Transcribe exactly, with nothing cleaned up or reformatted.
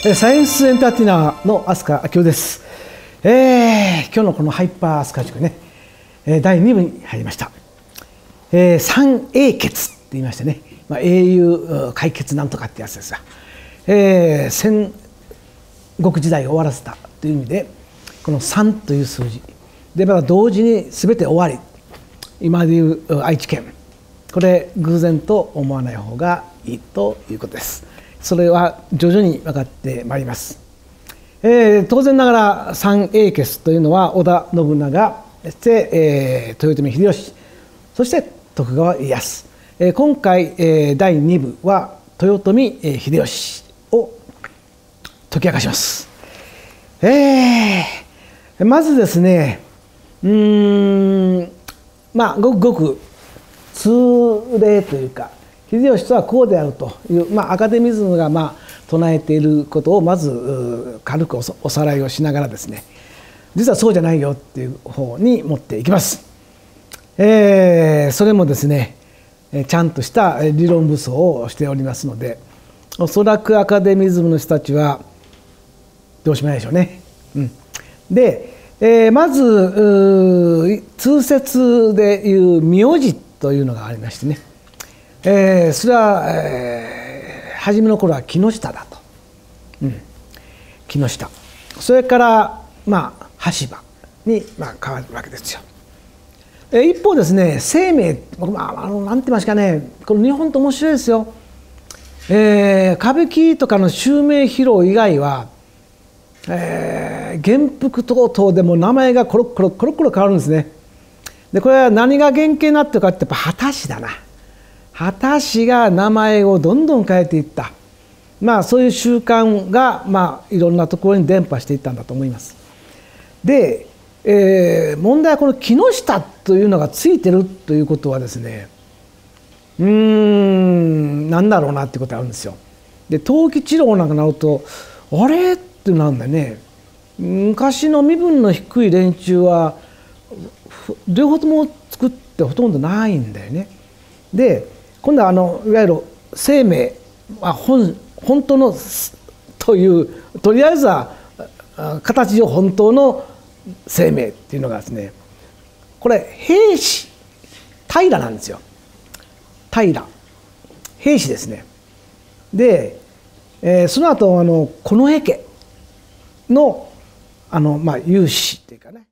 サイエンスエンターテイナーの飛鳥明夫です。えー、今日のこのハイパースカ塾ね、だいに部に入りました。えー、三英傑って言いましてね、まあ、英雄解決なんとかってやつですが、えー、戦国時代を終わらせたという意味で、このさんという数字で、まあ、同時に全て終わり、今でいう愛知県、これ偶然と思わない方がいいということです。それは徐々に分かってまいります。えー、当然ながら三英傑というのは織田信長、そして、えー、豊臣秀吉、そして徳川家康。えー、今回、えー、だいに部は豊臣秀吉を解き明かします。えー、まずですね、うーんまあごくごく通例というか、秀吉とはこうであるという、まあ、アカデミズムがまあ唱えていることをまず軽く お, おさらいをしながらですね、実はそうじゃないよっていう方に持っていきます。えー、それもですねちゃんとした理論武装をしておりますので、おそらくアカデミズムの人たちはどうしようもないでしょうね。うん、で、えー、まず通説でいう名字というのがありましてね、えー、それは、えー、初めの頃は木下だと、うん、木下、それからまあ羽柴に、まあ、変わるわけですよ。えー、一方ですね、生命、まあ、あのなんて言いますかね、この日本って面白いですよ。えー、歌舞伎とかの襲名披露以外は、えー、元服等々でも名前がコロコロコロコロ変わるんですね。でこれは何が原型になってるかってやっぱ秦氏だな。秦氏が名前をどんどん変えていった、まあそういう習慣がまあいろんなところに伝播していったんだと思います。で、えー、問題はこの木下というのがついてるということはですね、うーんなんだろうなってことがあるんですよ。で藤吉郎なんかなるとあれってなんだね、昔の身分の低い連中は両方とも作ってほとんどないんだよね。で今度はあのいわゆる生命、まあ、本, 本当のというとりあえずは形上本当の生命っていうのがですね、これ平氏平なんですよ。平平氏ですね。で、えー、その後あの近衛家のあのまあ有志っていうかね、